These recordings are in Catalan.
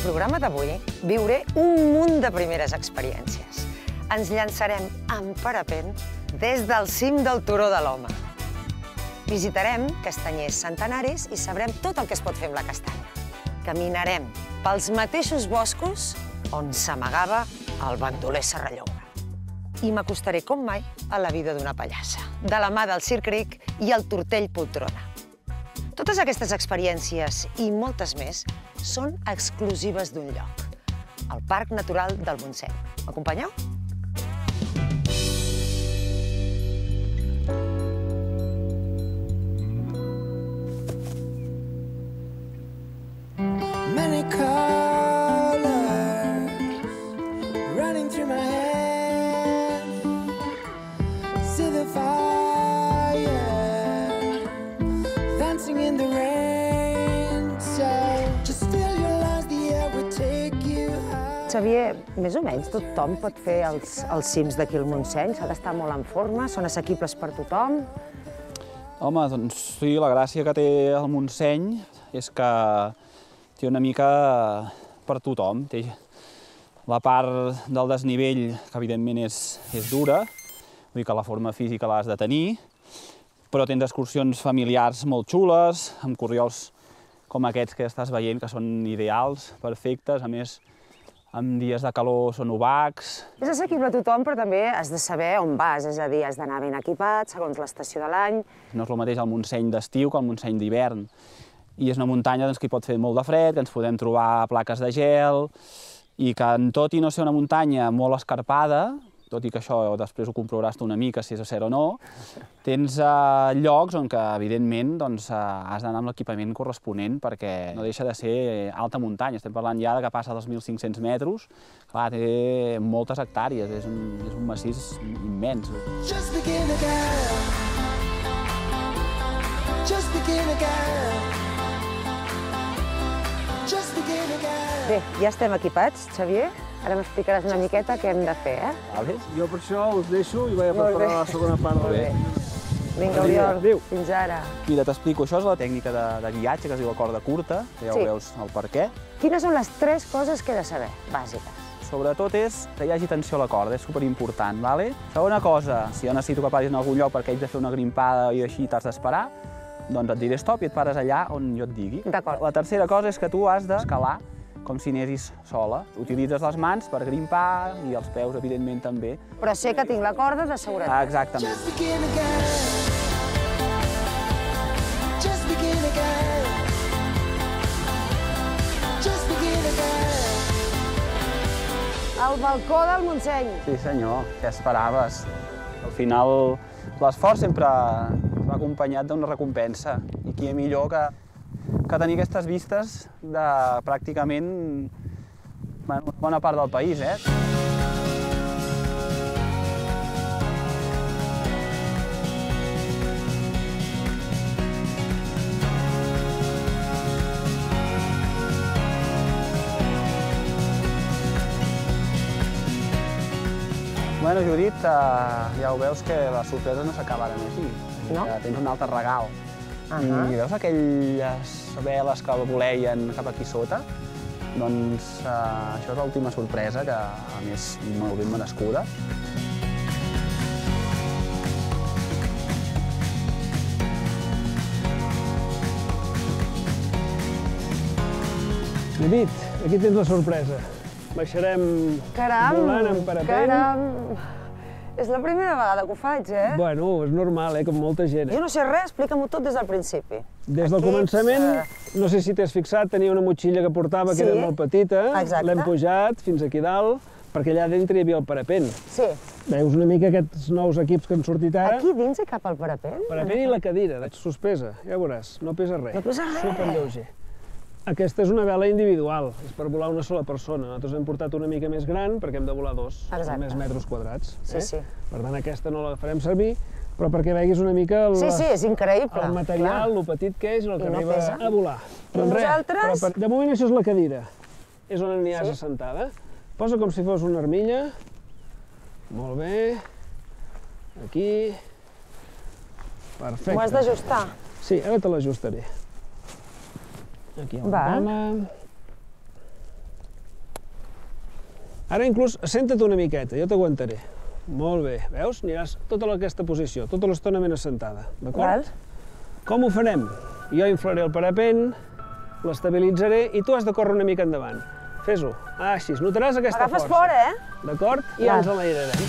programa d'avui viuré un munt de primeres experiències. Ens llançarem en parapent des del cim del Turó de l'Home. Visitarem castanyers centenaris i sabrem tot el que es pot fer amb la castanya. Caminarem pels mateixos boscos on s'amagava el bandoler Serrallonga. I m'acostaré com mai a la vida d'una pallassa, de la mà del Circ Ric i el Tortell Poltrona. Totes aquestes experiències i moltes més són exclusives d'un lloc, el Parc Natural del Montseny. M'acompanyeu? Many colors running through my head. See the fire dancing in the rain. So just fill your lungs, the air will take you high. Xavier, més o menys tothom pot fer els cims d'aquí al Montseny? S'ha d'estar molt en forma? Són assequibles per tothom? Home, doncs sí, la gràcia que té el Montseny és que té una mica per tothom. Té la part del desnivell, que evidentment és dura, vull dir que la forma física l'has de tenir, però tens excursions familiars molt xules, amb corriols com aquests que estàs veient, que són ideals, perfectes, a més, en dies de calor són obacs. És assequible a tothom, però també has de saber on vas, és a dir, has d'anar ben equipat, segons l'estació de l'any. No és el mateix el Montseny d'estiu que el Montseny d'hivern. I és una muntanya que hi pot fer molt de fred, que ens podem trobar plaques de gel, i que tot i no ser una muntanya molt escarpada, tot i que això després ho comprovaràs tu una mica si és cert o no, tens llocs on que, evidentment, has d'anar amb l'equipament corresponent perquè no deixa de ser alta muntanya. Estem parlant ja que passa dels 1.500 metres, clar, té moltes hectàrees, és un massís immens. Just begin again. Just begin again. Just begin again. Bé, ja estem equipats, Xavier. Ara m'explicaràs una miqueta què hem de fer, Vale? Jo per això us deixo i vaig a preparar la segona part. Molt bé. Vinga, Oriol, Adéu. fins ara. Mira, t'explico, això és la tècnica de guiatge, que es diu la corda curta, que ja ho Sí. veus el per què. Quines són les 3 coses que he de saber, bàsiques? Sobretot és que hi hagi tensió a la corda, és superimportant, vale? Segona cosa, si jo necessito que paris en algun lloc perquè haig de fer una grimpada i així t'has d'esperar, doncs et diré stop i et pares allà on jo et digui. D'acord. La tercera cosa és que tu has d'escalar com si anessis sola. Utilitzes les mans per grimpar i els peus, evidentment, també. Però sé que tinc la corda de seguretat. Exactament. Just begin again. Just begin again. Just begin again. El balcó del Montseny. Sí, senyor, què esperaves? Al final, l'esforç sempre va acompanyat d'una recompensa. I qui millor que tenir aquestes vistes de pràcticament una bona part del país, Bueno, Judit, ja ho veus que les sorpreses no s'acabaran aquí. No? Tens un altre regal. Ahà. I veus aquelles veles que voleien cap aquí sota? Doncs això és l'última sorpresa, que a més molt ben merescuda. David, aquí tens la sorpresa. Baixarem volant en parapent. Caram! És la primera vegada que ho faig, Bueno, és normal, com molta gent. Jo no sé res, explica-m'ho tot des del principi. Des del començament, no sé si t'has fixat, tenia una motxilla que portava que Sí, era molt petita. exacte. L'hem pujat fins aquí dalt, perquè allà dintre hi havia el parapent. Sí. Veus una mica aquests nous equips que han sortit ara? Aquí dins hi cap al parapent? Parapent i la cadira, suspesa, ja veuràs, no pesa res. No pesa res. Superlleuger. Aquesta és una vela individual, és per volar una sola persona. Nosaltres hem portat una mica més gran perquè hem de volar 2, Exacte. més metres quadrats. Sí, sí. Per tant, aquesta no la farem servir, però perquè veguis una mica Sí, sí, és increïble. el material, el petit que és i el que I no arriba pesa. a volar. I vosaltres? Però de moment això és la cadira. És on n'hi has assentada. Posa com si fos una armilla. Molt bé. Aquí. Perfecte. M'ho has d'ajustar. Sí, ara te l'ajustaré. Aquí a la cama. Ara inclús senta't una miqueta, jo t'aguantaré. Molt bé, veus? Aniràs tota aquesta posició, tota l'estona ben assentada, d'acord? Com ho farem? Jo inflaré el parapent, l'estabilitzaré i tu has de córrer una mica endavant. Fes-ho. Ah, així. Notaràs aquesta força. Agafes fora, eh? D'acord? I ja ens enlairarem.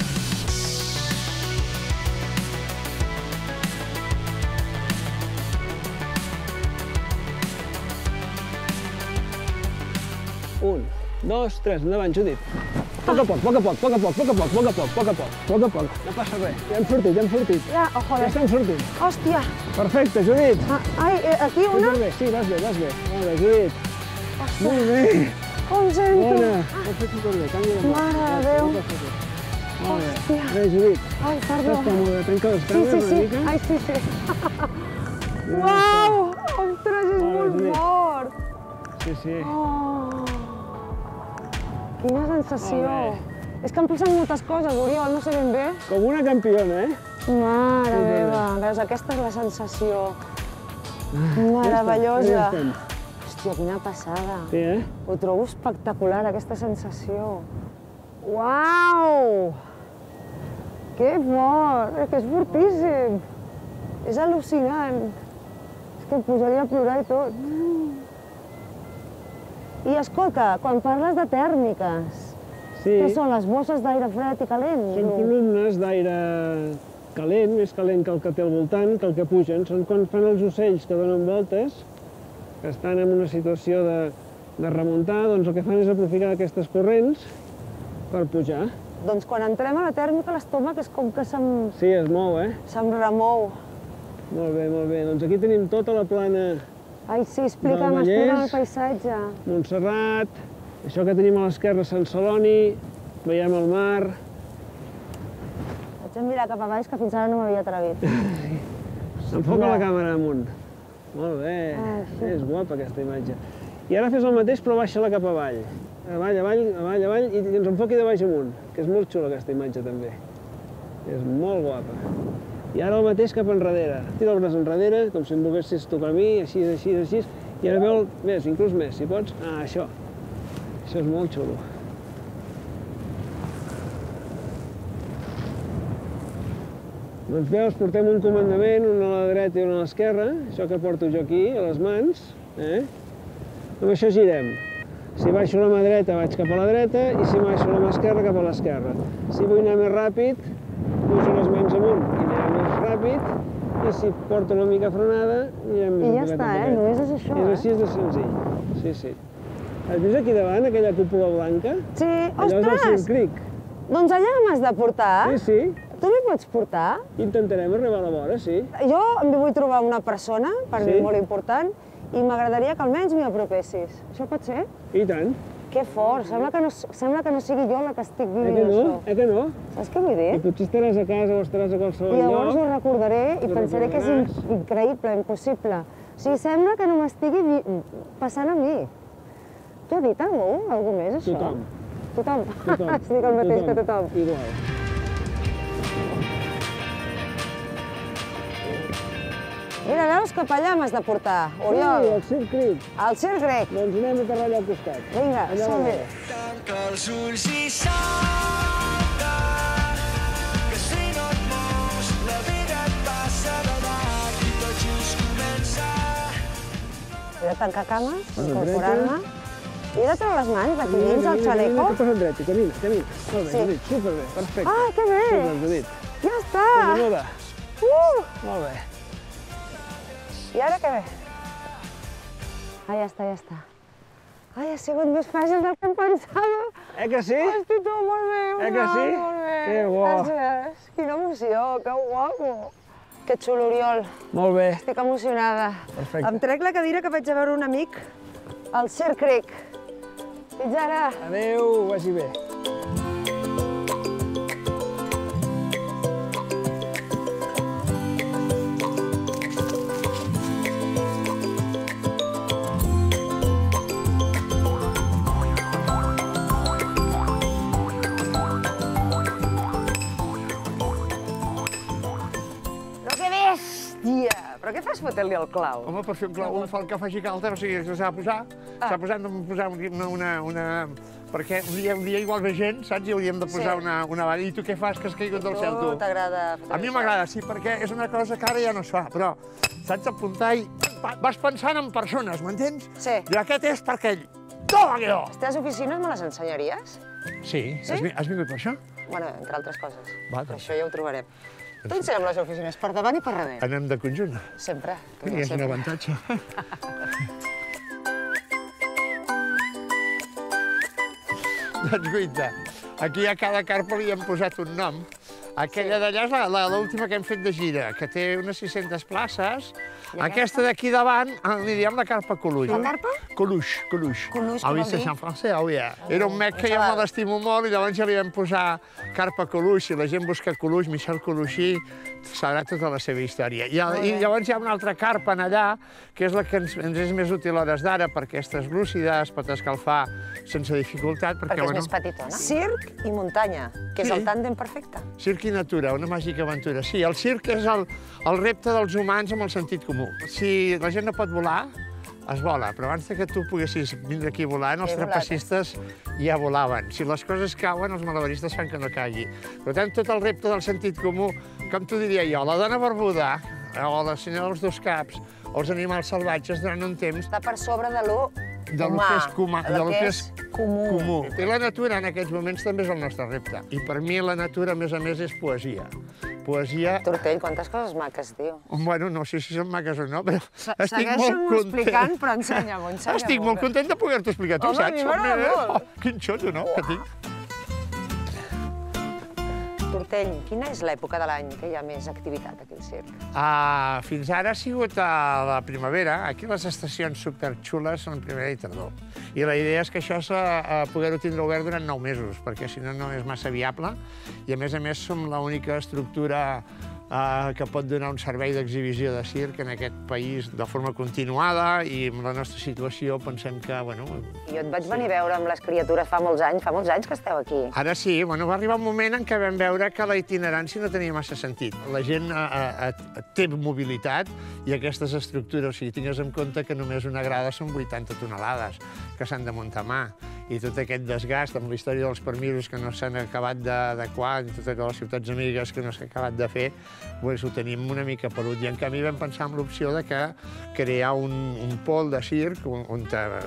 Un, dos, tres, endavant, Judit. Poc a poc, poc a poc, poc a poc, poc a poc, poc a poc, poc a poc, poc a poc. No passa res. Ja hem sortit, ja hem sortit. Ja, joder. Ja estem sortint. Hòstia. Perfecte, Judit. Ai, aquí una? Superbé, sí, vas bé, vas bé. Molt bé, Judit. Molt bé. Com sento? Bona. Ho has fet superbé, canvia de mà. Mare de Déu. Molt bé. Bé, Judit. Ai, perdó. Està molt bé. Trenca les Sí, cames sí, una sí. mica. Ai, sí, sí. Uau! Ostres, és molt fort. Sí, sí. Oh. Quina sensació. És que em passen moltes coses, Oriol, no sé ben bé. Com una campiona, eh? Mare meva, veus, aquesta és la sensació. Meravellosa. Ja estem. Hòstia, quina passada. Sí, eh? Ho trobo espectacular, aquesta sensació. Uau! Que fort! És que és fortíssim. És al·lucinant. És que em posaria a plorar i tot. I escolta, quan parles de tèrmiques, Sí. què són les bosses d'aire fred i calent? Són columnes d'aire calent, més calent que el que té al voltant, que el que pugen. Són quan fan els ocells que donen voltes, que estan en una situació de remuntar, doncs el que fan és aprofitar aquestes corrents per pujar. Doncs quan entrem a la tèrmica, l'estómac és com que se'm Sí, es mou, eh? remou. Molt bé, molt bé. Doncs aquí tenim tota la plana Ai, sí, explica'm, Del explica'm Vallès. el paisatge. Montserrat, això que tenim a l'esquerra Sant Celoni, veiem el mar. Vaig a mirar cap a baix, que fins ara no m'havia atrevit. Enfoca la càmera amunt. Molt bé, és guapa aquesta imatge. I ara fes el mateix, però baixa-la cap avall. Avall, avall, avall, avall, i que ens enfoqui de baix amunt, que és molt xula aquesta imatge també. És molt guapa. I ara el mateix cap enrere. Tira el braç enrere, com si em volguessis tocar a mi, així, així, així. I ara veu més, inclús més, si pots. Ah, això. Això és molt xulo. Doncs veus, portem un comandament, un a la dreta i un a l'esquerra, això que porto jo aquí, a les mans, Amb això girem. Si baixo la mà dreta vaig cap a la dreta i si baixo la mà esquerra cap a l'esquerra. Si vull anar més ràpid, pujo les mans amunt i anirem més ràpid i si porto una mica frenada, anirem més I ja està, només és això, És així de senzill, sí, sí. Has vist aquí davant, aquella cúpula blanca? Sí, Allò és el ostres! Silk Creek. Doncs allà m'has de portar. Sí, sí. Tu m'hi pots portar? Intentarem arribar a la vora, sí. Jo em vull trobar una persona, per mi Sí? molt important, i m'agradaria que almenys m'hi apropessis. Això pot ser? I tant. Que fort! Sembla que no sigui jo la que estic vivint Que no? això. Que no? Saps què vull dir? I potser estaràs a casa o estaràs a qualsevol I llavors ho lloc. recordaré i Ho pensaré que és recordaràs. increïble, impossible. O sigui, sembla que no m'estigui passant a mi. T'ho ha dit algú més, això? Tothom. Tothom? Tothom. Estic el mateix que tothom. Igual. Mira, veus, cap allà m'has de portar, Sí, Oriol. el Silk Creek. Al Circ Grec. Doncs anem a aterrar allà al costat. Vinga, Allà a la som-hi. vora. Tanca els ulls i salta, que si no et mous la vida et passa de llarg i tot just comença. He de tancar cames, A la incorporar-me. I he de treure les mans d'aquí dins, al xaleco. Cap a la dreta, camina, camina. Molt bé, Sí. Judit, superbé, perfecte. Ah, que bé! Super, Judit. Ja està! Benvinguda. Molt bé. I ara què ve? Ah, ja està, ja està. Ai, ha sigut més fàcil del que em pensava. Que sí? Hosti, tu, molt bé, Que sí? molt bé. Que bo. Gràcies. Quina emoció, que guapo. Que xulo, Oriol. Molt bé. Estic emocionada. Perfecte. Em trec la cadira que vaig a veure un amic al Circ Creek. Fins ara. Adéu, vagi bé. Però que bèstia! Però què fas fotent-li el clau? Home, per fer un clau, un fa el que faci calta, o sigui, s'ha de posar, s'ha posat de posar perquè un dia igual ve gent, saps? I hauríem de posar una valla. I tu què fas, que has caigut del cel, tu? T'agrada A mi m'agrada, sí, perquè és una cosa que ara ja no es fa, però saps apuntar i vas pensant en persones, m'entens? Sí. I aquest és per aquell. Toma, que jo! Les teves oficines me les ensenyaries? Sí. Has vingut per això? Bueno, entre altres coses. Va, Però això ja ho trobarem. T'ensenyem les oficines per davant i per darrere. Anem de conjunt. Sempre. És un avantatge. Doncs guaita, aquí a cada carpa li hem posat un nom. Aquella d'allà és l'última que hem fet de gira, que té unes 600 places. Aquesta d'aquí davant li diem la carpa Coluix. La carpa? Coluix. Coluix, Ah, què oui, vol c'est dir? en français, ah oui. Era un mec que jo me l'estimo molt i llavors ja li vam posar carpa Coluix. Si la gent busca Coluix, Michel Coluixí, sabrà tota la seva història. I llavors hi ha una altra carpa en allà, que és la que ens és més útil a hores d'ara, perquè aquesta és lúcida, es pot escalfar sense dificultat. Perquè és més petitona. Circ i muntanya, que és el tàndem perfecte. Circ i natura, una màgica aventura. Sí, el circ és el repte dels humans amb el sentit comú. Si la gent no pot volar, es vola, però abans que tu poguessis vindre aquí volant, els trapecistes ja volaven. Si les coses cauen, els malabaristes fan que no caigui. Per tant, tot el repte del sentit comú, com t'ho diria jo, la dona barbuda, o la senyora dels dos caps, o els animals salvatges durant un temps, Està per sobre de lo humà, del que és comú. I la natura en aquests moments també és el nostre repte. I per mi la natura, a més, és poesia. Poesia... Tortell, quantes coses maques, diu. Bueno, no sé si són maques o no, però estic molt Segueixo-m'ho content. explicant, però ensenya-m'ho, ensenya-m'ho. Estic molt content de poder-t'ho explicar, tu Home, a saps? mi m'agrada molt. Quin xoto, no?, que tinc. Tortell, quina és l'època de l'any que hi ha més activitat aquí al circ? Fins ara ha sigut a la primavera. Aquí les estacions superxules són primavera i tardor. I la idea és que això poder-ho tindre obert durant 9 mesos, perquè si no, no és massa viable. I a més, som l'única estructura que pot donar un servei d'exhibició de circ en aquest país de forma continuada i amb la nostra situació pensem que, bueno... Jo et vaig venir a veure amb les criatures fa molts anys que esteu aquí. Ara sí, bueno, va arribar un moment en què vam veure que la itinerància no tenia massa sentit. La gent té mobilitat i aquestes estructures, o sigui, tingues en compte que només una grada són 80 tonelades que s'han de muntar a mà. I tot aquest desgast amb la història dels permisos que no s'han acabat d'adequar, i totes les ciutats amigues que no s'han acabat de fer, ho tenim una mica pelut. I en canvi vam pensar en l'opció de crear un pol de circ on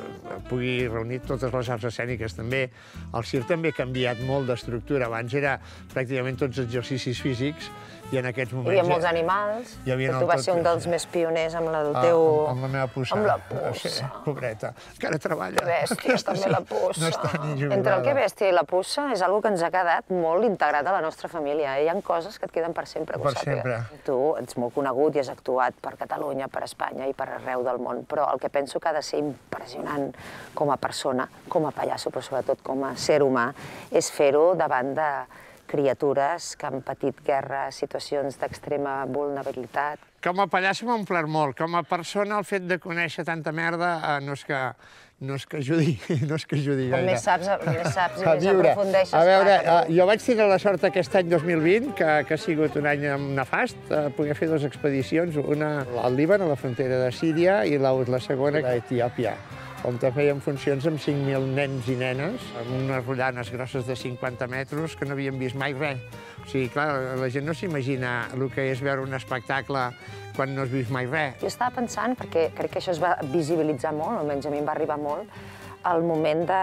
pugui reunir totes les arts escèniques també. El circ també ha canviat molt d'estructura. Abans era pràcticament tots exercicis físics i en aquests moments... Hi havia molts animals, que tu vas ser un dels més pioners amb el teu... Amb la meva puça. Amb la puça. Sí, pobreta. Encara treballa. Que bèstia, també la puça. No està ni jubilada. Entre el que bèstia i la puça és una que ens ha quedat molt integrat a la nostra família. Hi ha coses que et queden per sempre, que ho sàpigues. Tu ets molt conegut i has actuat per Catalunya, per Espanya i per arreu del món, però el que penso que ha de ser impressionant com a persona, com a pallasso, però sobretot com a ser humà, és fer-ho davant de criatures que han patit guerra, situacions d'extrema vulnerabilitat. Com a pallasso m'ha omplert molt. Com a persona, el fet de conèixer tanta merda no és que ajudi gaire. Com més saps i més aprofundeixes. A veure, jo vaig tenir la sort aquest any 2020, que ha sigut un any nefast, poder fer 2 expedicions, una al Líban, a la frontera de Síria, i la segona a Etiòpia, on fèiem funcions amb 5.000 nens i nenes, amb unes rotllanes grosses de 50 metres que no havíem vist mai res. O sigui, clar, la gent no s'imagina el que és veure un espectacle quan no has vist mai res. Jo estava pensant, perquè crec que això es va visibilitzar molt, almenys a mi em va arribar molt, el moment de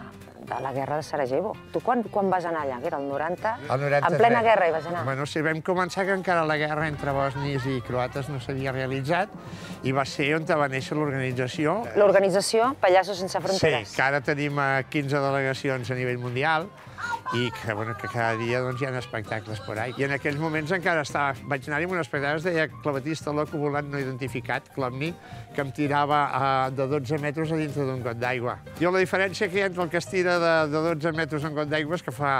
la guerra de Sarajevo. Tu quan vas anar allà? Que era el 90? El 93. En plena guerra hi vas anar? Bueno, sí, vam començar que encara la guerra entre bosnis i croates no s'havia realitzat i va ser on va néixer l'organització. L'organització Pallassos Sense Fronteres. Sí, que ara tenim 15 delegacions a nivell mundial i que cada dia hi ha espectacles per ahí. I en aquells moments encara vaig anar-hi amb un espectacle que es deia Clavetista loco volant no identificat, Clomni, que em tirava de 12 metres a dintre d'un got d'aigua. Jo la diferència que hi ha entre el que es tira de 12 metres a un got d'aigua és que fa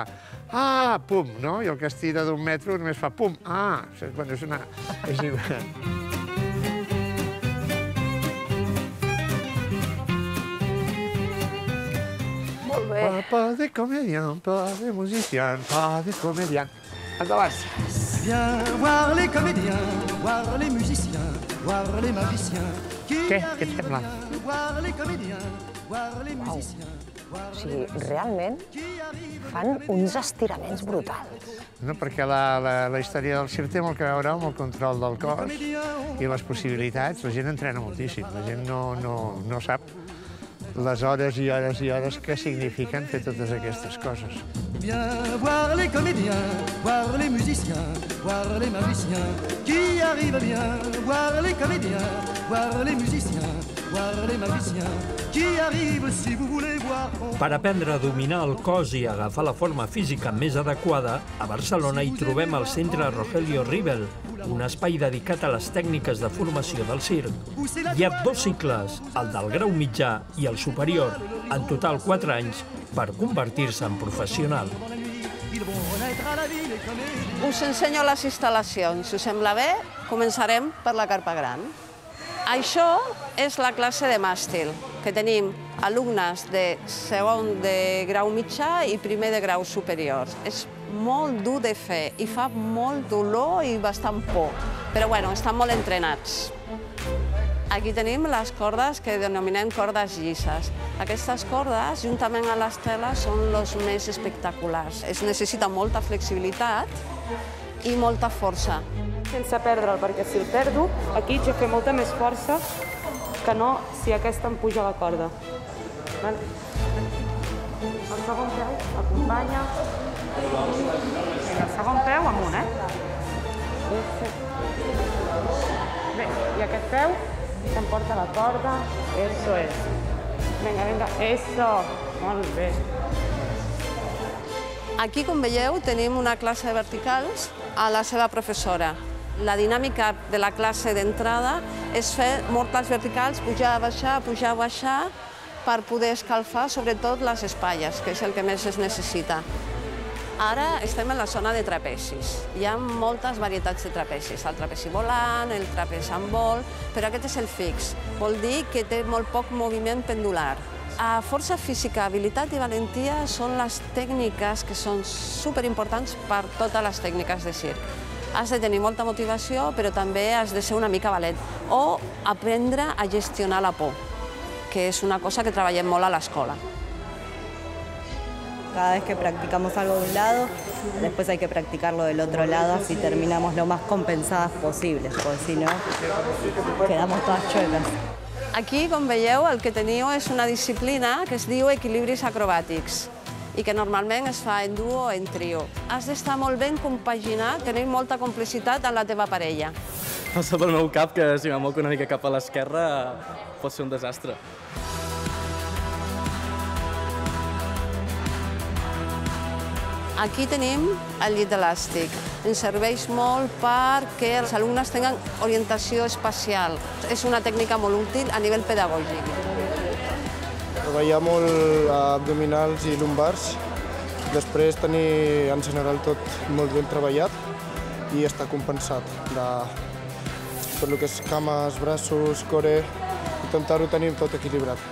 pum, no? I el que es tira d'un metre només fa pum, Bueno, és una... És igual. Pas de comédien, pas de musicien, pas de comédien. Endavant. Viens voir les comédiens, voir les musiciens, voir les magiciens. Què et sembla? Voir les comédiens, voir les musiciens. O sigui, realment fan uns estiraments brutals. No, perquè la història del circ té molt a veure amb el control del cos i les possibilitats. La gent entrena moltíssim, la gent no sap les hores i hores i hores que signifiquen fer totes aquestes coses. Viens voir les comédiens, voir les musiciens, voir les magiciens qui arrivent bien. Voir les comédiens, voir les musiciens, voir les magiciens qui arrivent si vous voulez voir. Per aprendre a dominar el cos i agafar la forma física més adequada, a Barcelona hi trobem el Centre Rogelio Ribel, un espai dedicat a les tècniques de formació del circ. Hi ha 2 cicles, el del grau mitjà i el superior, en total 4 anys, per convertir-se en professional. Us ensenyo les instal·lacions. Si us sembla bé, començarem per la carpa gran. Això és la classe de màstil, que tenim alumnes de segon de grau mitjà i primer de grau superior. És molt dur de fer i fa molt dolor i bastant por, però bueno, estan molt entrenats. Aquí tenim les cordes que denominem cordes llisses. Aquestes cordes, juntament a les teles, són les més espectaculars. Es necessita molta flexibilitat i molta força. Sense perdre'l, perquè si el perdo, aquí jo fer molta més força que no si aquesta em puja la corda. El segon peu acompanya. El segon peu amunt, Bé, i aquest peu s'emporta la corda. Eso es. Vinga, vinga, eso. Molt bé. Aquí, com veieu, tenim una classe de verticals a la seva professora. La dinàmica de la classe d'entrada és fer moltes verticals, pujar, baixar, per poder escalfar sobretot les espatlles, que és el que més es necessita. Ara estem en la zona de trapezis. Hi ha moltes varietats de trapezis. El trapezi volant, el trapezi amb vol, però aquest és el fix. Vol dir que té molt poc moviment pendular. Força física, habilitat i valentia són les tècniques que són superimportants per totes les tècniques de circ. Has de tenir molta motivació, però també has de ser una mica valent. O aprendre a gestionar la por, que és una cosa que treballem molt a l'escola. Cada vez que practicamos algo de un lado, después hay que practicarlo del otro lado, así terminamos lo más compensadas posibles, porque si no, quedamos todas chuecas. Aquí, com veieu, el que teniu és una disciplina que es diu equilibris acrobàtics i que normalment es fa en duo o en trio. Has d'estar molt ben compaginat, tenir molta complicitat amb la teva parella. Passa pel meu cap que si m'amoc una mica cap a l'esquerra pot ser un desastre. Aquí tenim el llit elàstic. Ens serveix molt perquè els alumnes tinguin orientació espacial. És una tècnica molt útil a nivell pedagògic. Treballar molt abdominals i lumbars, després tenir en general tot molt ben treballat i estar compensat de tot el que és cames, braços, core, intentar-ho tenir tot equilibrat.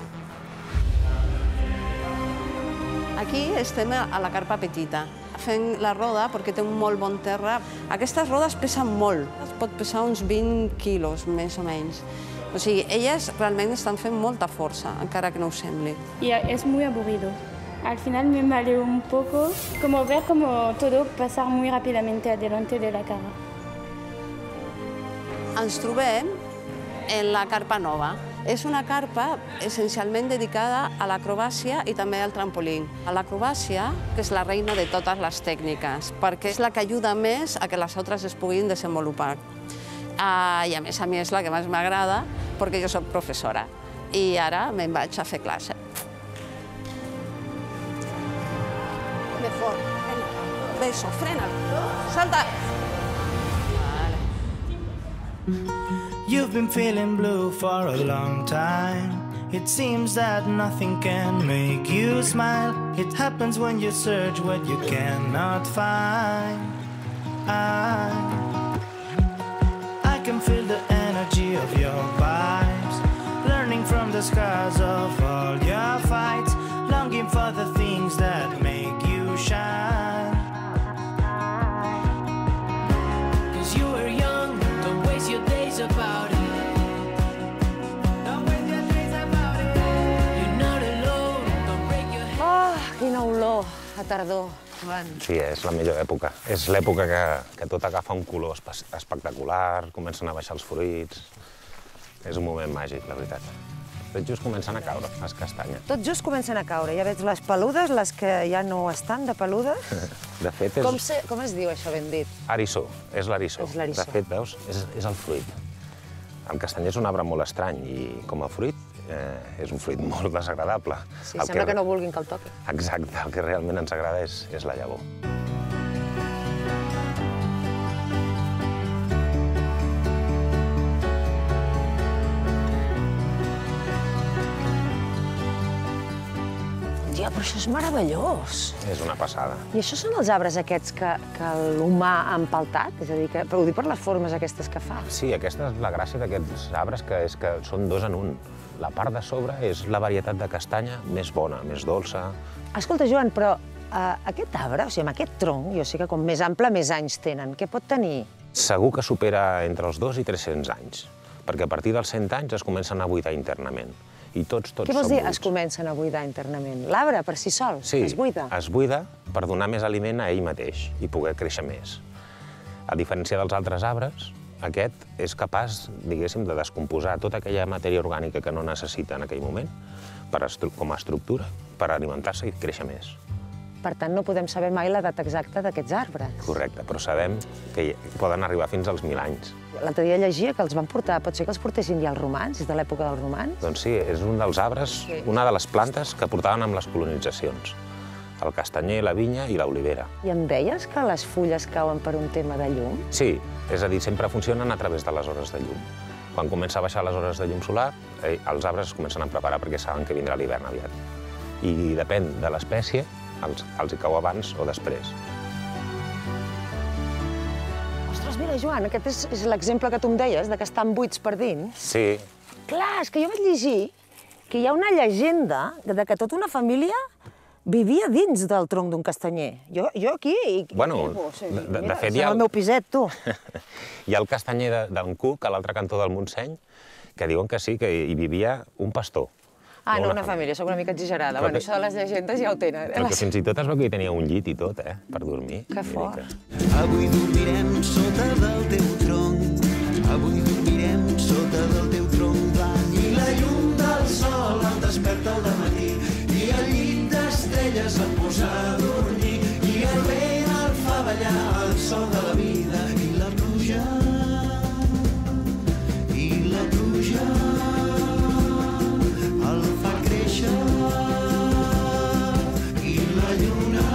Aquí estem a la carpa petita, fent la roda perquè té un molt bon terra. Aquestes rodes pesen molt, pot pesar uns 20 quilos, més o menys. O sigui, elles realment estan fent molta força, encara que no ho sembli. Y es muy aburrido. Al final me mareó un poco, como ver como todo pasar muy rápidamente adelante de la cara. Ens trobem en la carpa nova. És una carpa essencialment dedicada a l'acrobàcia i també al trampolín. A l'acrobàcia, que és la reina de totes les tècniques, perquè és la que ajuda més a que les altres es puguin desenvolupar. I a mi és la que més m'agrada, perquè jo soc professora i ara me'n vaig a fer classe. Mejor. Beso, frena. Salta. You've been feeling blue for a long time. It seems that nothing can make you smile. It happens when you search what you cannot find. I can feel the energy of your vibes, learning from the scars of all your fights, longing for the things that make you shine. 'Cause you were young, don't waste your days about it. Don't waste your days about it. You're not alone, don't break Quina olor a tardor, Joan. Sí, és la millor època. És l'època que tot agafa un color espectacular, comencen a baixar els fruits. És un moment màgic, la veritat. Tot just comencen a caure, les castanyes. Tot just comencen a caure. Ja veig les peludes, les que ja no estan de peludes. De fet, és... Com es diu això ben dit? Arissó, és l'arissó. És l'arissó. De fet, veus, és el fruit. El castanyer és un arbre molt estrany i, com a fruit, és un fruit molt desagradable. Sí, sembla que no vulguin que el toqui. Exacte, el que realment ens agrada és la llavor. Tia, però això és meravellós. És una passada. I això són els arbres aquests que l'humà ha empaltat? És a dir, ho dic per les formes aquestes que fa. Sí, aquesta és la gràcia d'aquests arbres, que és que són dos en un. La part de sobre és la varietat de castanya més bona, més dolça. Escolta, Joan, però aquest arbre, o sigui, amb aquest tronc, jo sé que com més ample, més anys tenen. Què pot tenir? Segur que supera entre els 200 i 300 anys, perquè a partir dels 100 anys es comencen a buidar internament. I tots Què vols són dir, buits. es comencen a buidar internament? L'arbre, per si sol, es buida? Sí, es buida per donar més aliment a ell mateix i poder créixer més. A diferència dels altres arbres, aquest és capaç, diguéssim, de descomposar tota aquella matèria orgànica que no necessita en aquell moment com a estructura per alimentar-se i créixer més. Per tant, no podem saber mai l'edat exacta d'aquests arbres. Correcte, però sabem que poden arribar fins als 1000 anys. L'altre dia llegia que els van portar, pot ser que els portessin ja els romans, des de l'època dels romans? Doncs sí, és un dels arbres, una de les plantes que portaven amb les colonitzacions. El castanyer, la vinya i l'olivera. I em deies que les fulles cauen per un tema de llum? Sí, és a dir, sempre funcionen a través de les hores de llum. Quan comença a baixar les hores de llum solar, els arbres es comencen a preparar perquè saben que vindrà l'hivern aviat. I depèn de l'espècie, els hi cau abans o després. Ostres, mira, Joan, aquest és l'exemple que tu em deies, de que estan buits per dins. Sí. Clar, és que jo vaig llegir que hi ha una llegenda de que tota una família vivia dins del tronc d'un castanyer. Jo aquí... Bueno, de fet, hi ha... el meu piset, tu. Hi ha el castanyer d'en Cuc, a l'altre cantó del Montseny, que diuen que sí, que hi vivia un pastor. Ah, no, una família, soc una mica exagerada. Bueno, això de les llegendes ja ho tenen. Però que fins i tot es veu que hi tenia un llit i tot, per dormir. Que fort. Avui dormirem sota del teu tronc, avui dormirem sota del teu tronc blanc, i la llum del sol el desperta al matí, i el llit d'estrelles el posa a dormir, i el vent el fa ballar al sol de la vida, i la pluja, el fa créixer, i la lluna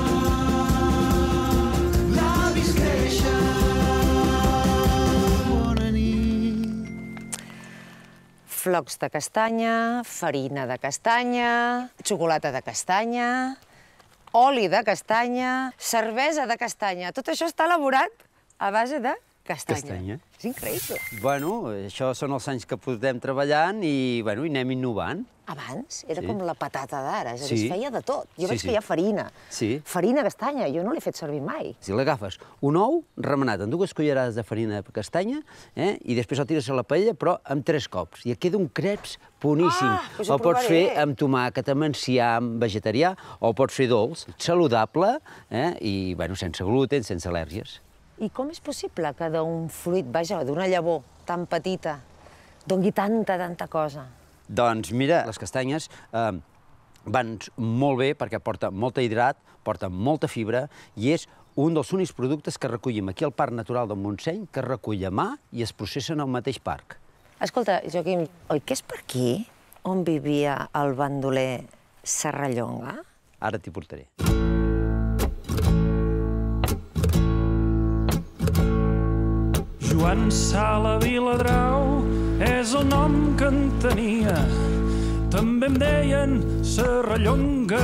l'ha vist créixer. Bona nit. Flocs de castanya, farina de castanya, xocolata de castanya, oli de castanya, cervesa de castanya. Tot això està elaborat a base de castanya. És increïble. Bueno, això són els anys que portem treballant i anem innovant. Abans era com la patata d'ara, és a dir, es feia de tot. Jo veig que hi ha farina. Sí. Farina castanya, jo no l'he fet servir mai. Si l'agafes un ou remenat amb 2 cullerades de farina de castanya i després el tires a la paella, però amb 3 cops. I et queda un creps boníssim. Doncs ho el pots fer provaré. amb tomàquet, amb enciam, vegetarià, o el pots fer dolç, saludable i sense gluten, sense al·lèrgies. I com és possible que d'un fruit, vaja, d'una llavor tan petita, doni tanta cosa? Doncs mira, les castanyes van molt bé perquè porta molt hidrat, porta molta fibra i és un dels únics productes que recollim aquí al Parc Natural del Montseny, que es recull a mà i es processen al mateix parc. Escolta, Joaquim, oi que és per aquí on vivia el bandoler Serrallonga? Ara t'hi portaré. Joan Sala Viladrau és el nom que en tenia. També em deien Serrallonga,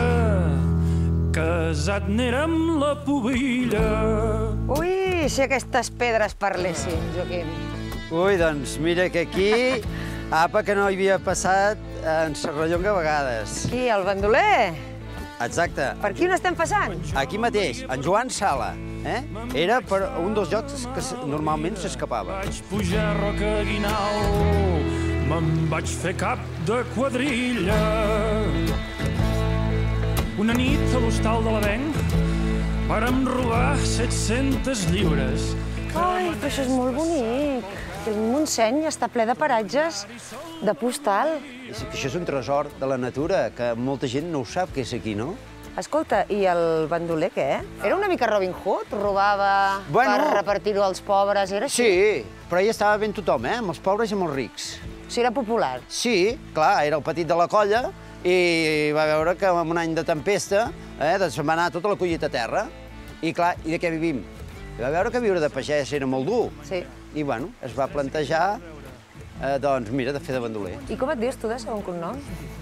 casat n'era amb la pubilla. Ui, si aquestes pedres parlessin, Joaquim. Ui, doncs mira que aquí, apa que no hi havia passat en Serrallonga a vegades. Qui, el bandoler? Exacte. Per qui on estem passant? Aquí mateix, en Joan Sala. Era per un dels jocs que normalment s'escapava. Vaig pujar a Roca Guinau, me'n vaig fer cap de quadrilla. Una nit a l'hostal de l'Avenc vàrem robar 700 lliures. Ai, però això és molt bonic. El Montseny està ple de paratges de postal. Això és un tresor de la natura, que molta gent no ho sap que és aquí, no? Escolta, i el bandoler què? Era una mica Robin Hood? Robava per repartir-ho als pobres? Era així? Sí, però hi estava ben tothom, amb els pobres i amb els rics. O sigui, era popular? Sí, clar, era el petit de la colla i va veure que en un any de tempesta se'n va anar tota la collita a terra. I clar, i de què vivim? I va veure que viure de pagès era molt dur. Sí. I bueno, es va plantejar, doncs mira, de fer de bandoler. I com et dius tu de segon cognom?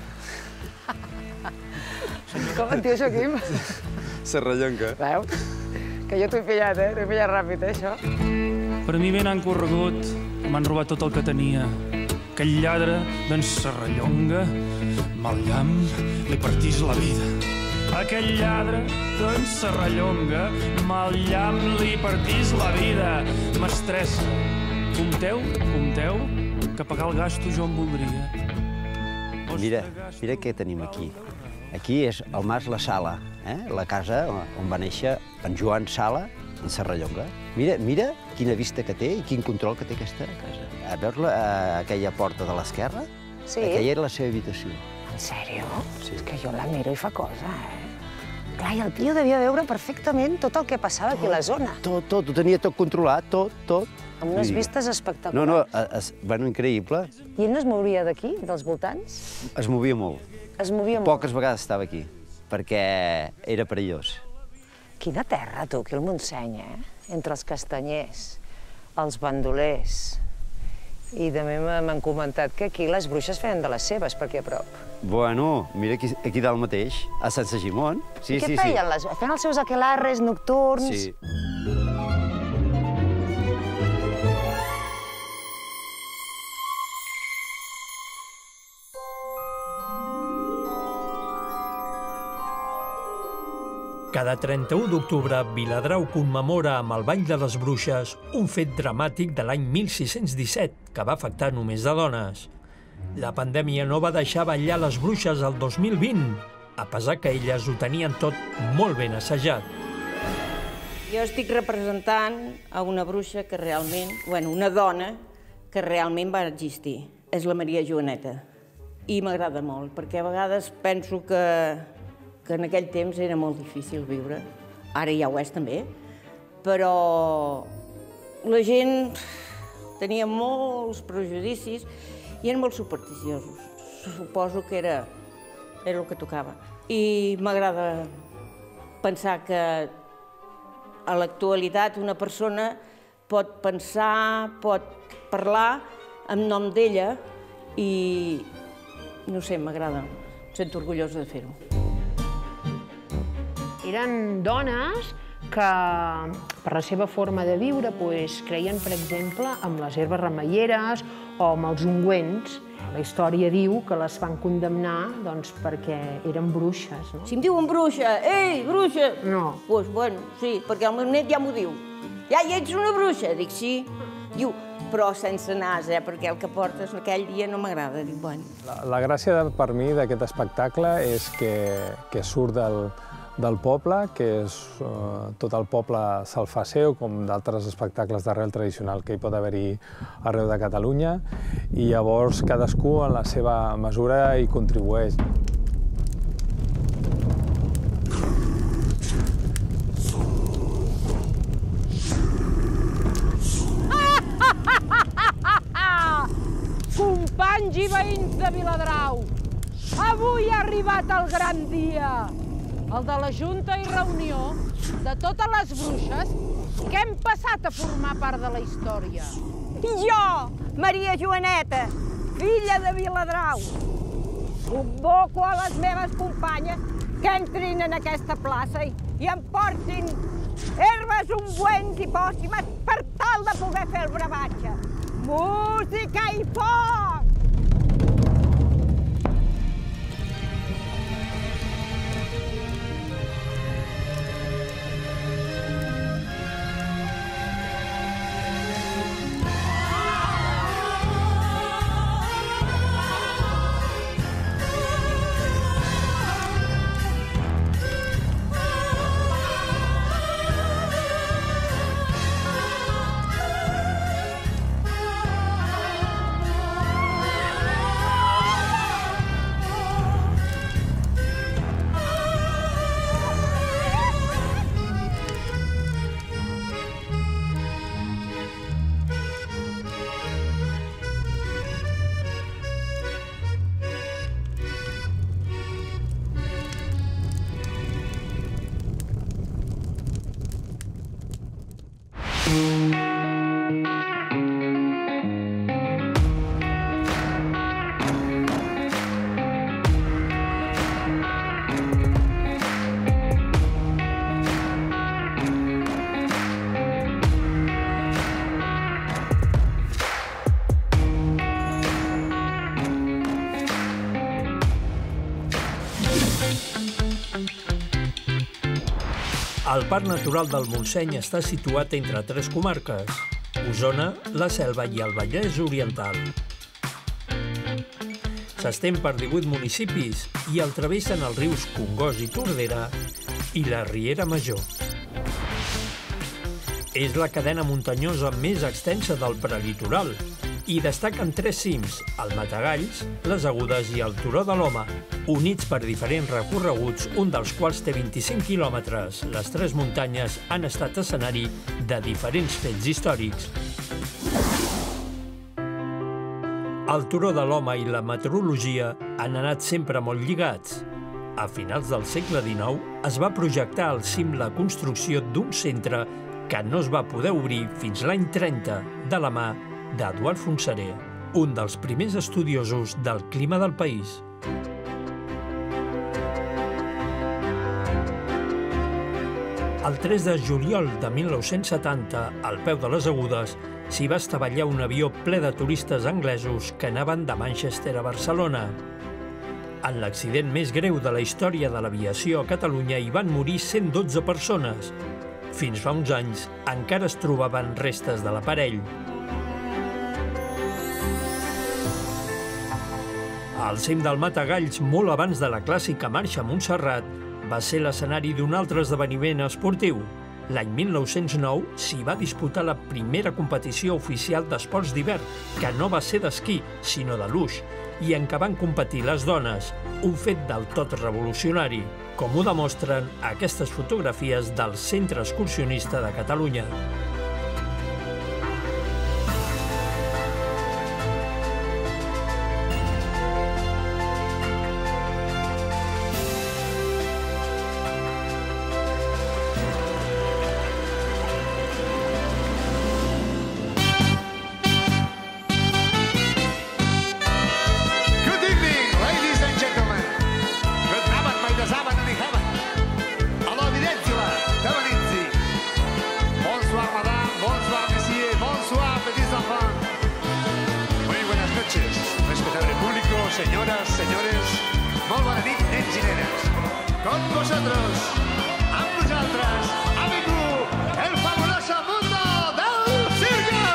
Com et dius, Joaquim? Serrallonga. Veus? Que jo t'ho he pillat, t'ho he pillat ràpid, això. Per mi ben han corregut, m'han robat tot el que tenia. Aquell lladre d'en Serrallonga, mal llamp, li partís la vida. Aquell lladre d'en Serrallonga, mal llamp, li partís la vida. Mestressa, compteu, que pagar el gasto jo en voldria. Mira què tenim aquí. Aquí és el Mas La Sala, la casa on va néixer en Joan Sala, en Serrallonga. Mira quina vista que té i quin control que té aquesta casa. A veure aquella porta de l'esquerra? Sí. Aquella era la seva habitació. En sèrio? Sí. És que jo la miro i fa cosa, Clar, i el tio devia veure perfectament tot el que passava aquí a la zona. Tot, ho tenia tot controlat, tot. Amb unes vistes espectaculars. No, increïble. I ell no es movia d'aquí, dels voltants? Es movia molt. Es movia molt? Poques vegades estava aquí, perquè era perillós. Quina terra, tu, aquí al Montseny, Entre els castanyers, els bandolers. I també m'han comentat que aquí les bruixes feien de les seves, per aquí a prop. Bueno, mira aquí dalt mateix, a Sant Segimon. I què feien? Feien els seus aquelarres nocturns? Sí. Cada 31 d'octubre, Viladrau commemora amb el Ball de les Bruixes un fet dramàtic de l'any 1617 que va afectar només de dones. La pandèmia no va deixar ballar les bruixes el 2020, a pesar que elles ho tenien tot molt ben assajat. Jo estic representant a una bruixa que realment, una dona que realment va existir. És la Maria Joaneta. I m'agrada molt, perquè a vegades penso que en aquell temps era molt difícil viure. Ara ja ho és també. Però la gent tenia molts prejudicis i eren molt supersticiosos. Suposo que era el que tocava. I m'agrada pensar que a l'actualitat una persona pot pensar, pot parlar en nom d'ella i, no sé, m'agrada. Em sento orgullosa de fer-ho. Eren dones que, per la seva forma de viure, creien, per exemple, amb les herbes remeieres o amb els ungüents. La història diu que les van condemnar perquè eren bruixes. Si em diuen bruixa, ei, bruixa! No. Doncs, sí, perquè el meu net ja m'ho diu. Ja hi ets una bruixa? Dic, sí. Diu, però sense nas, perquè el que portes aquell dia no m'agrada. Dic, bueno. La gràcia per mi d'aquest espectacle és que surt del poble, que és tot el poble se'l fa seu, com d'altres espectacles d'arrel tradicional que hi pot haver-hi arreu de Catalunya, i llavors cadascú en la seva mesura hi contribueix. Companys i veïns de Viladrau, avui ha arribat el gran dia, el de la junta i reunió de totes les bruixes que hem passat a formar part de la història. Jo, Maria Joaneta, filla de Viladrau, convoco a les meves companyes que entrin en aquesta plaça i em portin herbes, ungüents i pòssimes per tal de poder fer el brevatge. Música i foc! El Parc Natural del Montseny està situat entre tres comarques, Osona, la Selva i el Vallès Oriental. S'estén per 18 municipis i el travessen els rius Congost i Tordera i la Riera Major. És la cadena muntanyosa més extensa del prelitoral i destaquen tres cims, el Matagalls, les Agudes i el Turó de l'Home, units per diferents recorreguts, un dels quals té 25 quilòmetres. Les tres muntanyes han estat escenari de diferents fets històrics. El Turó de l'Home i la meteorologia han anat sempre molt lligats. A finals del segle XIX es va projectar al cim la construcció d'un centre que no es va poder obrir fins l'any 30 de la mà d'Eduard Fontserè, un dels primers estudiosos del clima del país. El 3 de juliol de 1970, al peu de les Agudes, s'hi va estavellar un avió ple de turistes anglesos que anaven de Manchester a Barcelona. En l'accident més greu de la història de l'aviació a Catalunya hi van morir 112 persones. Fins fa uns anys encara es trobaven restes de l'aparell. Al cim del Matagalls, molt abans de la clàssica marxa a Montserrat, va ser l'escenari d'un altre esdeveniment esportiu. L'any 1909 s'hi va disputar la primera competició oficial d'esports d'hivern, que no va ser d'esquí, sinó de luge, i en què van competir les dones, un fet del tot revolucionari, com ho demostren aquestes fotografies del Centre Excursionista de Catalunya. Señoras, señores, molt bona nit, nens i nenes. Con vosotros, amb vosaltres, ha vingut el fabuloso mundo del circo!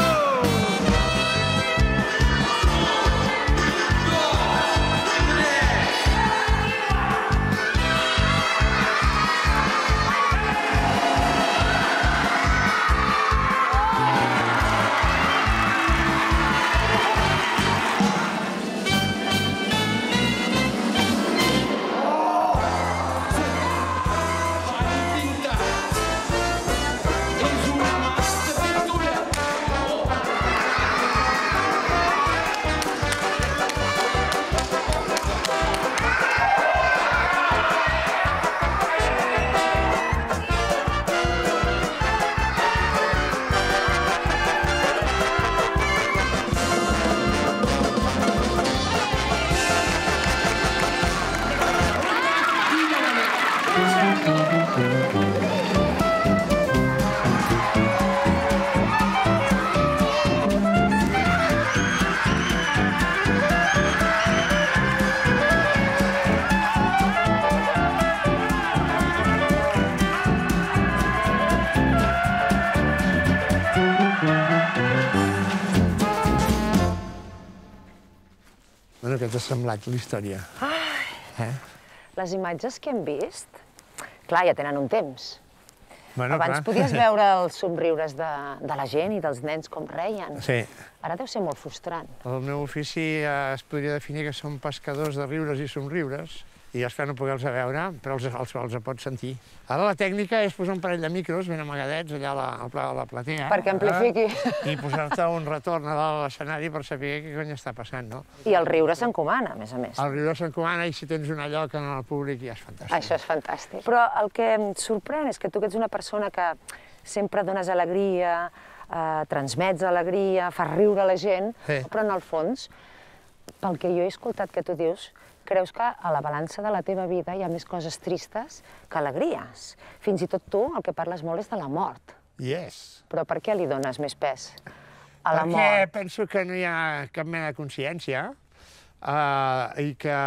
Què t'ha semblat la història? Les imatges que hem vist, clar, ja tenen un temps. Abans clar. podies veure els somriures de la gent i dels nens com reien. Sí. Ara deu ser molt frustrant. El meu ofici es podria definir que som pescadors de riures i somriures, i els que no poder-los veure, però els pots sentir. Ara la tècnica és posar un parell de micros ben amagadets allà a la platea. Perquè amplifiqui. I posar-te un retorn a dalt a l'escenari per saber què cony està passant, no? I el riure s'encomana, a més a més. El riure s'encomana i si tens un lloc en el públic ja és fantàstic. Això és fantàstic. Però el que em sorprèn és que tu que ets una persona que sempre dones alegria, transmets alegria, fas riure la gent, però en el fons, pel que jo he escoltat que tu dius, creus que a la balança de la teva vida hi ha més coses tristes que alegries. Fins i tot tu el que parles molt és de la mort. Yes. Però per què li dones més pes a la mort? Perquè penso que no hi ha cap mena de consciència i que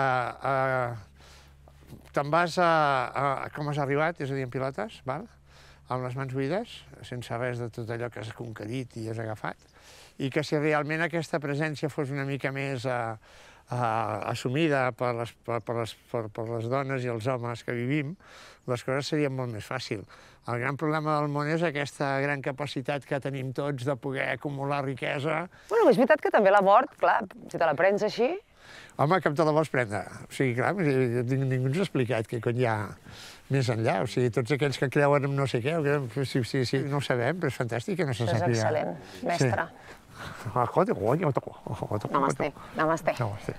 te'n vas com has arribat, és a dir, en pilotes, amb les mans buides, sense res de tot allò que has conquerit i has agafat, i que si realment aquesta presència fos una mica més assumida per les dones i els homes que vivim, les coses serien molt més fàcils. El gran problema del món és aquesta gran capacitat que tenim tots de poder acumular riquesa. Bueno, és veritat que també la mort, clar, si te la prens així... Home, que te la vols prendre. O sigui, clar, ningú ens ha explicat què cony hi ha més enllà. O sigui, tots aquells que creuen en no sé què, sí, no ho sabem, però és fantàstic que no se sàpiga. És excel·lent, mestre. Namaste. Namaste. Namaste.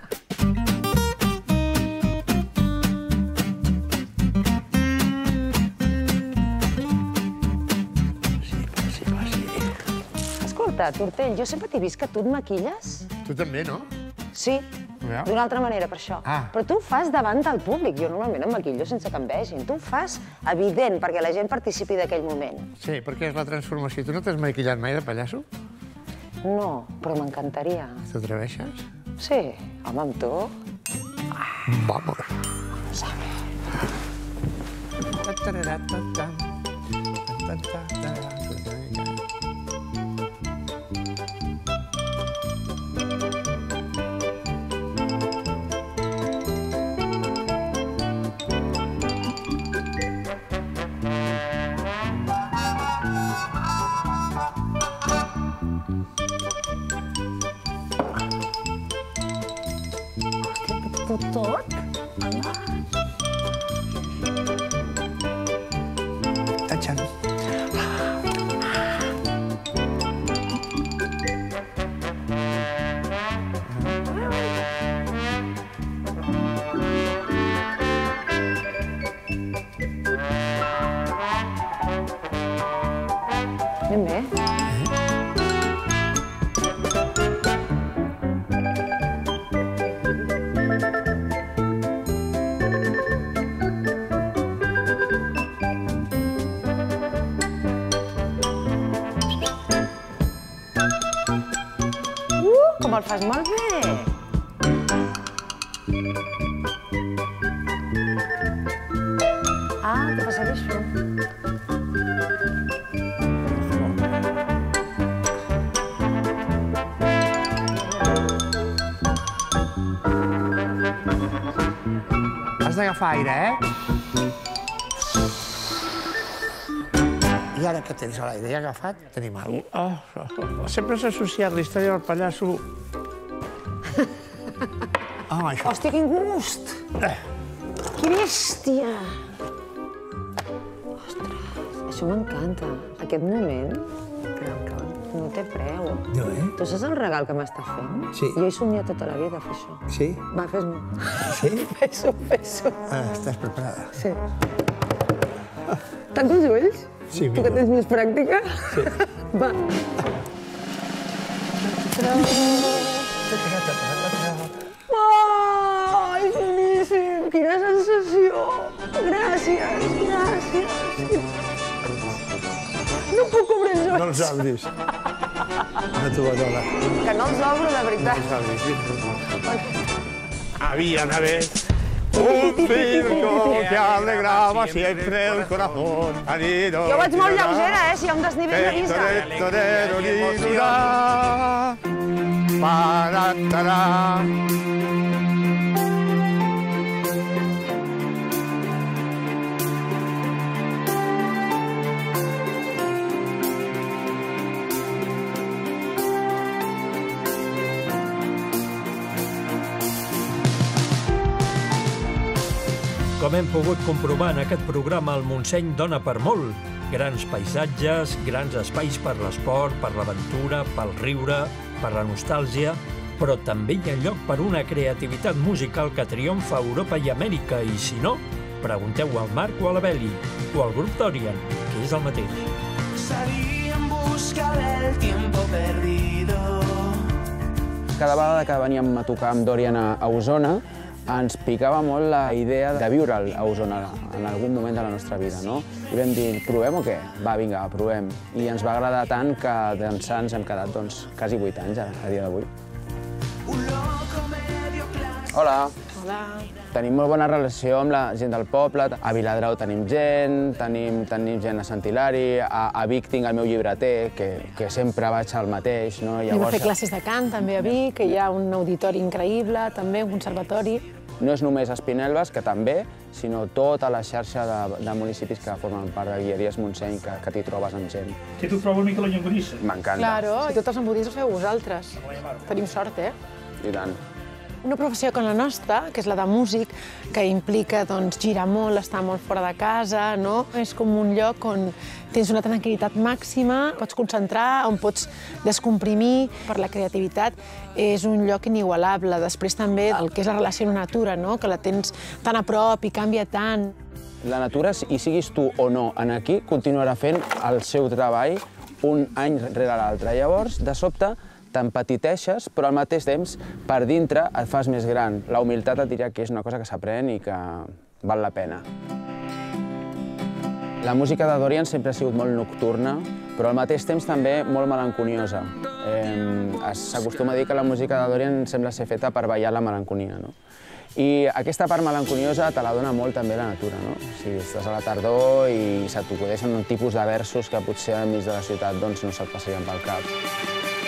Escolta, Tortell, jo sempre t'he vist que tu et maquilles. Tu també, no? Sí, d'una altra manera, per això. Però tu ho fas davant del públic. Jo normalment em maquillo sense que em vegin. Tu ho fas evident, perquè la gent participi d'aquell moment. Sí, perquè és la transformació. Tu no t'has maquillat mai de pallasso? No, però m'encantaria. T'atreveixes? Sí, home, amb tu. Vamos. Tot? Tachan. Ben bé. Com el fas molt bé! Ah, què passa això? Has d'agafar aire, I ara que tens l'aire ja agafat, tenim alguna cosa. Sempre s'ha associat la història del pallasso... Hòstia, quin gust! Que bèstia! Ostres, això m'encanta. Aquest moment, que no té preu. No, Tu saps el regal que m'està fent? Sí. Jo he somiat tota la vida fer això. Sí? Va, fes-m'ho. Sí? Fes-ho. Estàs preparada? Sí. Tanca els ulls? Sí, tu que tens més pràctica? Sí. Va. Oh, és boníssim! Quina sensació! Gràcies, gràcies. No puc obrir els ulls. No els obris. Una tovallola. Que no els obro, de veritat. No els obris. Había una vez un circo que alegraba siempre el corazón. Jo vaig molt lleugera, si hi ha un desnivell m'avisa. Com hem pogut comprovar en aquest programa, el Montseny dona per molt. Grans paisatges, grans espais per l'esport, per l'aventura, pel riure, per la nostàlgia, però també hi ha lloc per una creativitat musical que triomfa a Europa i Amèrica, i si no, pregunteu al Marc o a la Beli, o al grup Dorian, que és el mateix. Salí en busca del tiempo perdido. Cada vegada que veníem a tocar amb Dorian a Osona, ens picava molt la idea de viure a Osona en algun moment de la nostra vida, no? I vam dir, provem o què? Va, vinga, provem. I ens va agradar tant que d'ençà ens hem quedat, doncs, quasi 8 anys a dia d'avui. Hola. Hola. Tenim molt bona relació amb la gent del poble. A Viladrau tenim gent, tenim gent a Sant Hilari, a Vic tinc el meu llibreter, que sempre vaig al mateix, no? Anem a fer classes de cant també a Vic, que hi ha un auditori increïble, també un conservatori. No és només Espinelves, que també, sinó tota la xarxa de municipis que formen part de Guilleries Montseny, que t'hi trobes amb gent. Que tu trobo una mica la llonganissa? M'encanta. Claro, i tots els embotits els feu vosaltres. Tenim sort, eh? I tant. Una professió com la nostra, que és la de músic, que implica girar molt, estar molt fora de casa, no? És com un lloc on tens una tranquil·litat màxima, pots concentrar, on pots descomprimir per la creativitat. És un lloc inigualable. Després també el que és la relació amb la natura, no? Que la tens tan a prop i canvia tant. La natura, hi siguis tu o no en aquí, continuarà fent el seu treball un any rere l'altre. Llavors, de sobte, t'empetiteixes, però al mateix temps, per dintre, et fas més gran. La humilitat et diria que és una cosa que s'aprèn i que val la pena. La música de Dorian sempre ha sigut molt nocturna, però al mateix temps també molt melanconiosa. S'acostuma a dir que la música de Dorian sembla ser feta per ballar la melanconia, no? I aquesta part melanconiosa te la dona molt també la natura, no? Si estàs a la tardor i se t'acudeixen un tipus de versos que potser enmig de la ciutat no se't passarien pel cap.